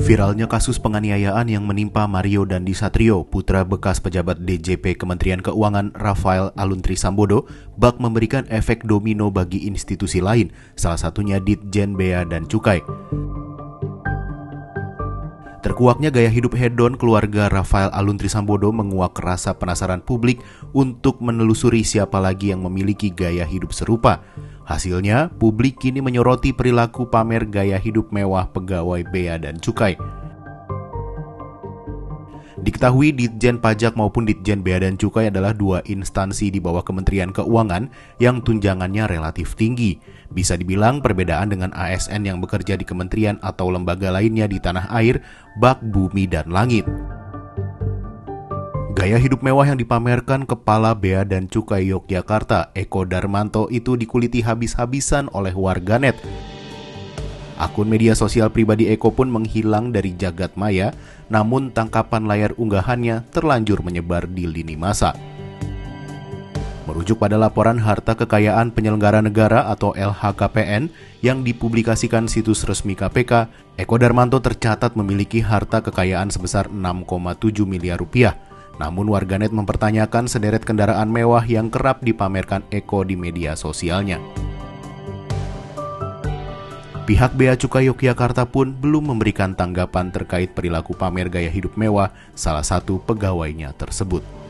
Viralnya kasus penganiayaan yang menimpa Mario Dandi Satrio, putra bekas pejabat DJP Kementerian Keuangan Rafael Aluntri Sambodo, bak memberikan efek domino bagi institusi lain, salah satunya Ditjen Bea dan Cukai. Terkuaknya gaya hidup hedon keluarga Rafael Aluntri Sambodo menguak rasa penasaran publik untuk menelusuri siapa lagi yang memiliki gaya hidup serupa. Hasilnya, publik kini menyoroti perilaku pamer gaya hidup mewah pegawai Bea dan Cukai. Diketahui Ditjen Pajak maupun Ditjen Bea dan Cukai adalah dua instansi di bawah Kementerian Keuangan yang tunjangannya relatif tinggi. Bisa dibilang perbedaan dengan ASN yang bekerja di kementerian atau lembaga lainnya di tanah air, bak bumi dan langit. Gaya hidup mewah yang dipamerkan Kepala Bea dan Cukai Yogyakarta, Eko Darmanto, itu dikuliti habis-habisan oleh warganet. Akun media sosial pribadi Eko pun menghilang dari jagat maya, namun tangkapan layar unggahannya terlanjur menyebar di lini masa. Merujuk pada laporan harta kekayaan penyelenggara negara atau LHKPN yang dipublikasikan situs resmi KPK, Eko Darmanto tercatat memiliki harta kekayaan sebesar 6,7 miliar rupiah. Namun warganet mempertanyakan sederet kendaraan mewah yang kerap dipamerkan Eko di media sosialnya. Pihak Bea Cukai Yogyakarta pun belum memberikan tanggapan terkait perilaku pamer gaya hidup mewah salah satu pegawainya tersebut.